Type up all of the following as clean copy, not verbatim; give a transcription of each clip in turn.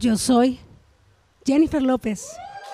Yo soy Jennifer López.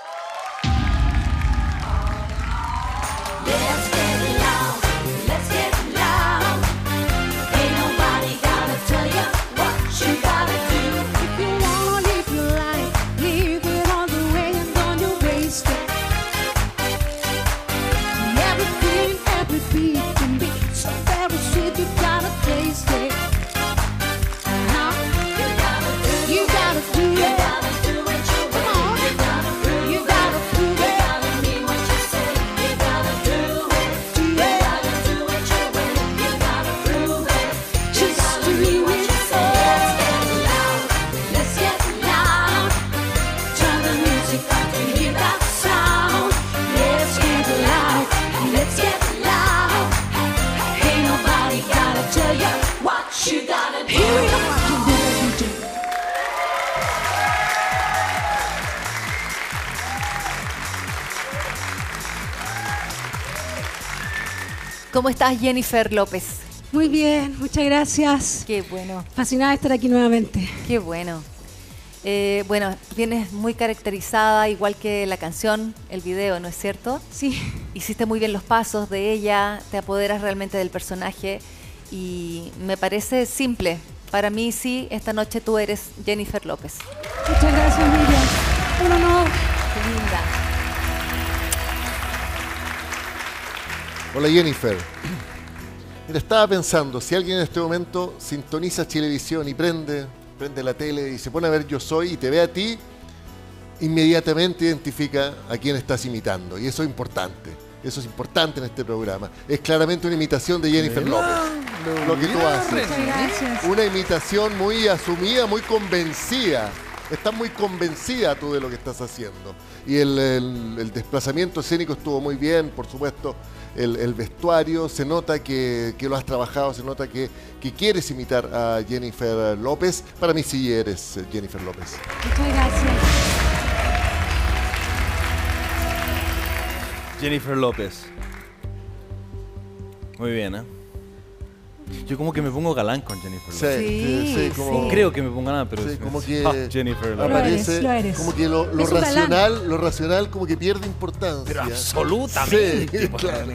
¿Cómo estás, Jennifer López? Muy bien, muchas gracias. Qué bueno. Fascinada de estar aquí nuevamente. Qué bueno. Bueno, vienes muy caracterizada, igual que la canción, el video, ¿no es cierto? Sí. Hiciste muy bien los pasos de ella, te apoderas realmente del personaje y me parece simple. Para mí sí, esta noche tú eres Jennifer López. Muchas gracias, Miriam. Un honor. Qué linda. Hola Jennifer. Mira, estaba pensando, si alguien en este momento sintoniza Chilevisión y prende la tele y se pone a ver Yo Soy y te ve a ti, inmediatamente identifica a quién estás imitando. Y eso es importante. Eso es importante en este programa. Es claramente una imitación de Jennifer López. Lo que tú haces. Muchas gracias. Una imitación muy asumida, muy convencida. Estás muy convencida tú de lo que estás haciendo. Y el desplazamiento escénico estuvo muy bien, por supuesto. El vestuario, se nota que lo has trabajado, se nota que quieres imitar a Jennifer López. Para mí sí eres Jennifer López. Muchas gracias. Jennifer López. Muy bien, ¿eh? Yo como que me pongo galán con Jennifer López. Sí, como, Creo que me pongo galán, pero sí, es como que Jennifer López. aparece, Lo eres. como que lo Es un galán. racional como que pierde importancia. Pero absolutamente. Sí, claro.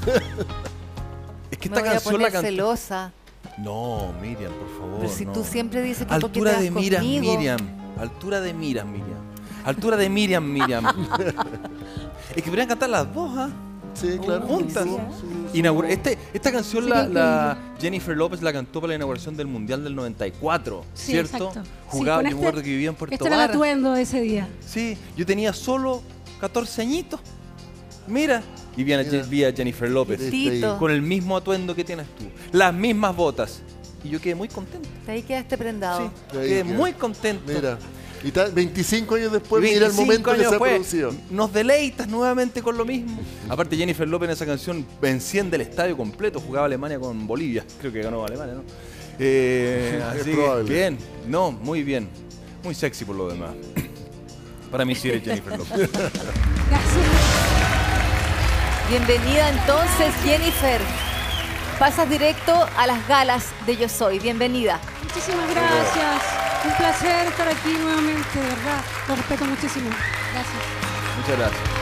Es que Me esta voy a canción poner la cantó. celosa. No, Miriam, por favor. Pero si no. tú siempre dices que porque te Altura vas de miras, conmigo. Miriam. Altura de miras, Miriam. Altura de Miriam, Miriam. Es que podrían cantar las dos, ¿ah? Sí, claro. Juntas. Sí. Esta canción la Jennifer López la cantó para la inauguración del Mundial del 94, Sí, ¿cierto? exacto. Jugaba, Sí, yo me acuerdo que vivía en Puerto Este era el Varas. atuendo de ese día. Sí, yo tenía solo 14 añitos. Mira, y vi a Jennifer López Tito. con el mismo atuendo que tienes tú, las mismas botas. Y yo quedé muy contento. Ahí quedaste prendado. Sí, Ahí quedé queda. muy contento. Mira, y 25 años después, mira el 25 momento que años se ha después, producido. nos deleitas nuevamente con lo mismo. Aparte, Jennifer López en esa canción enciende el estadio completo. Jugaba Alemania con Bolivia. Creo que ganó Alemania, ¿no? Así que, probable. bien. No, muy bien. Muy sexy por lo demás. Para mí sí eres Jennifer López. Gracias. Bienvenida entonces, Jennifer. Pasas directo a las galas de Yo Soy. Bienvenida. Muchísimas gracias. Un placer estar aquí nuevamente, de verdad. Lo respeto muchísimo. Gracias. Muchas gracias.